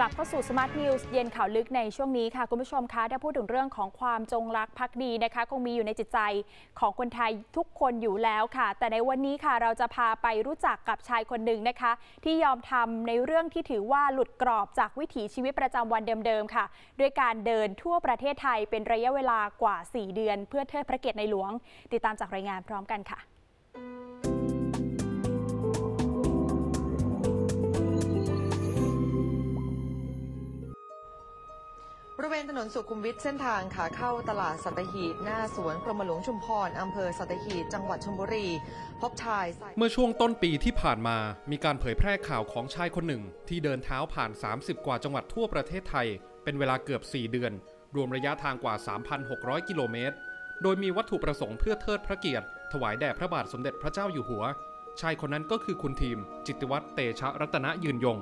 กลับเข้าสู่ Smart News เย็นข่าวลึกในช่วงนี้ค่ะคุณผู้ชมคะถ้าพูดถึงเรื่องของความจงรักภักดีนะคะคงมีอยู่ในจิตใจของคนไทยทุกคนอยู่แล้วค่ะแต่ในวันนี้ค่ะเราจะพาไปรู้จักกับชายคนหนึ่งนะคะที่ยอมทำในเรื่องที่ถือว่าหลุดกรอบจากวิถีชีวิตประจำวันเดิมๆค่ะด้วยการเดินทั่วประเทศไทยเป็นระยะเวลากว่า4 เดือนเพื่อเทิดพระเกียรติในหลวงติดตามจากรายงานพร้อมกันค่ะบริเวณถนนสุขุมวิทเส้นทางขาเข้าตลาดสัตหีบหน้าสวนกรมหลวงชุมพรอำเภอสัตหีบจังหวัดชลบุรีพบชายเมื่อช่วงต้นปีที่ผ่านมามีการเผยแพร่ข่าวของชายคนหนึ่งที่เดินเท้าผ่าน30 กว่าจังหวัดทั่วประเทศไทยเป็นเวลาเกือบ4 เดือนรวมระยะทางกว่า 3,600 กิโลเมตรโดยมีวัตถุประสงค์เพื่อเทิดพระเกียรติถวายแด่พระบาทสมเด็จพระเจ้าอยู่หัวชายคนนั้นก็คือคุณทีมจิตติวัฒน์เตชะรัตนยืนยง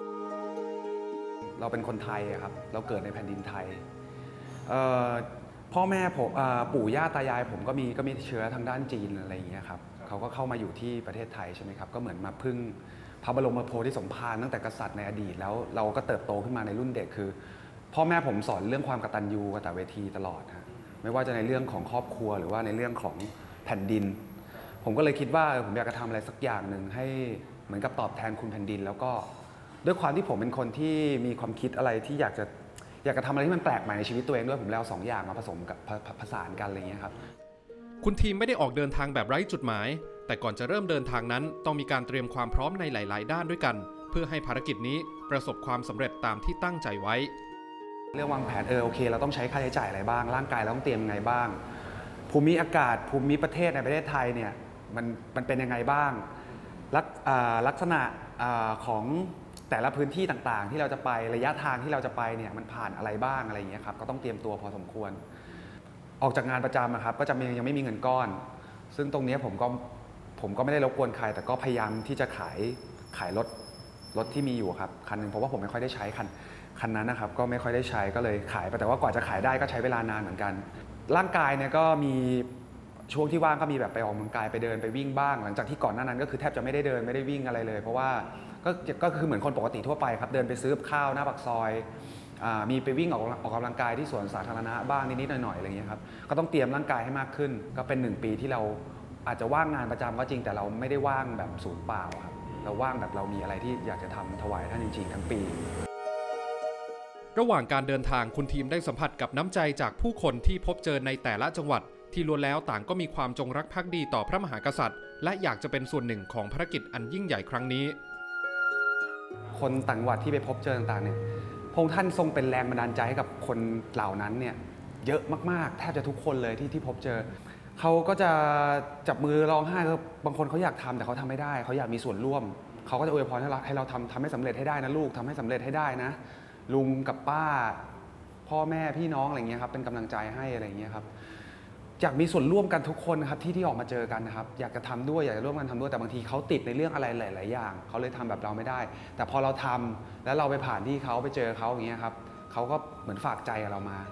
เราเป็นคนไทยครับเราเกิดในแผ่นดินไทยพ่อแม่ผมปู่ย่าตายายผมก็มีเชื้อทางด้านจีนอะไรอย่างเงี้ยครับเขาก็เข้ามาอยู่ที่ประเทศไทยใช่ไหมครับก็เหมือนมาพึ่งพระบรมโพธิสมภารตั้งแต่กษัตริย์ในอดีตแล้วเราก็เติบโตขึ้นมาในรุ่นเด็กคือพ่อแม่ผมสอนเรื่องความกตัญญูกตเวทีตลอดฮะไม่ว่าจะในเรื่องของครอบครัวหรือว่าในเรื่องของแผ่นดินผมก็เลยคิดว่าผมอยากจะทำอะไรสักอย่างหนึ่งให้เหมือนกับตอบแทนคุณแผ่นดินแล้วก็ด้วยความที่ผมเป็นคนที่มีความคิดอะไรที่อยากจะทำอะไรที่มันแปลกใหม่ในชีวิตตัวเองด้วยผมแล้ว2 อย่างมาผสมกับผสานกันอะไรอย่างเงี้ยครับคุณทีมไม่ได้ออกเดินทางแบบไร้จุดหมายแต่ก่อนจะเริ่มเดินทางนั้นต้องมีการเตรียมความพร้อมในหลายๆด้านด้วยกันเพื่อให้ภารกิจนี้ประสบความสำเร็จตามที่ตั้งใจไว้เรื่องวางแผนโอเคเราต้องใช้ค่าใช้จ่ายอะไรบ้างร่างกายเราต้องเตรียมยังไงบ้างภูมิอากาศภูมิประเทศในประเทศไทยเนี่ยมันเป็นยังไงบ้างลักษณะของแต่ละพื้นที่ต่างๆที่เราจะไประยะทางที่เราจะไปเนี่ยมันผ่านอะไรบ้างอะไรอย่างเงี้ยครับก็ต้องเตรียมตัวพอสมควรออกจากงานประจำนะครับก็จะยังไม่มีเงินก้อนซึ่งตรงนี้ผมก็ไม่ได้รบกวนใครแต่ก็พยายามที่จะขายรถที่มีอยู่ครับคันนึงเพราะว่าผมไม่ค่อยได้ใช้คันนั้นนะครับก็ไม่ค่อยได้ใช้ก็เลยขายไปแต่ว่ากว่าจะขายได้ก็ใช้เวลานานเหมือนกันร่างกายเนี่ยก็มีช่วงที่ว่างก็มีแบบไปออกกำลังกายไปเดินไปวิ่งบ้างหลังจากที่ก่อนหน้านั้นก็คือแทบจะไม่ได้เดินไม่ได้วิ่งอะไรเลยเพราะว่าก็คือเหมือนคนปกติทั่วไปครับเดินไปซื้อข้าวหน้าปากซอยมีไปวิ่งออกกำลังกายที่สวนสาธารณะบ้างนิดๆหน่อยๆอะไรเงี้ยครับก็ต้องเตรียมร่างกายให้มากขึ้นก็เป็น1 ปีที่เราอาจจะว่างงานประจำก็จริงแต่เราไม่ได้ว่างแบบศูนย์เปล่าครับเราว่างแบบเรามีอะไรที่อยากจะทำถวายท่านจริงๆทั้งปีระหว่างการเดินทางคุณทีมได้สัมผัสกับน้ำใจจากผู้คนที่พบเจอในแต่ละจังหวัดที่ล้วนแล้วต่างก็มีความจงรักภักดีต่อพระมหากษัตริย์และอยากจะเป็นส่วนหนึ่งของภารกิจอันยิ่งใหญ่ครั้งนี้คนต่างจังหวัดที่ไปพบเจอต่างๆเนี่ยพระองค์ท่านทรงเป็นแรงบันดาลใจให้กับคนเหล่านั้นเนี่ยเยอะมากๆแทบจะทุกคนเลยที่พบเจอเขาก็จะจับมือร้องไห้บางคนเขาอยากทำแต่เขาทำไม่ได้เขาอยากมีส่วนร่วมเขาก็จะอวยพรให้เราทำให้สำเร็จให้ได้นะลูกทำให้สำเร็จให้ได้นะลุงกับป้าพ่อแม่พี่น้องอะไรเงี้ยครับเป็นกำลังใจให้อะไรเงี้ยครับอยากมีส่วนร่วมกันทุกคนนะครับที่ออกมาเจอกันนะครับอยากจะทำด้วยอยากจะร่วมกันทำด้วยแต่บางทีเขาติดในเรื่องอะไรหลายๆอย่างเขาเลยทำแบบเราไม่ได้แต่พอเราทำแล้วเราไปผ่านที่เขาไปเจอเขาอย่างเงี้ยครับเขาก็เหมือนฝากใจกับเรามา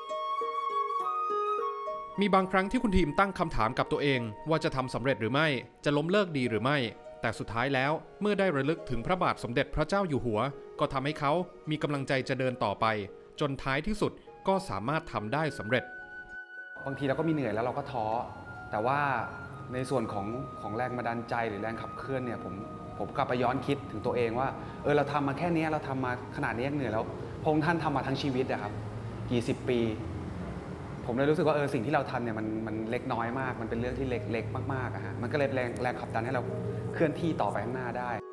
มีบางครั้งที่คุณทีมตั้งคำถามกับตัวเองว่าจะทำสำเร็จหรือไม่จะล้มเลิกดีหรือไม่แต่สุดท้ายแล้วเมื่อได้ระลึกถึงพระบาทสมเด็จพระเจ้าอยู่หัวก็ทำให้เขามีกำลังใจจะเดินต่อไปจนท้ายที่สุดก็สามารถทำได้สำเร็จบางทีเราก็มีเหนื่อยแล้วเราก็ท้อแต่ว่าในส่วนของแรงบันดาลใจหรือแรงขับเคลื่อนเนี่ยผมกลับไปย้อนคิดถึงตัวเองว่าเราทำมาแค่นี้เราทำมาขนาดนี้เหนื่อยแล้วพระองค์ท่านทำมาทั้งชีวิตนะครับกี่สิบปีผมเลยรู้สึกว่าสิ่งที่เราทำเนี่ยมันเล็กน้อยมากมันเป็นเรื่องที่เล็กๆมากๆฮะมันก็เลยแรงขับดันให้เราเคลื่อนที่ต่อไปข้างหน้าได้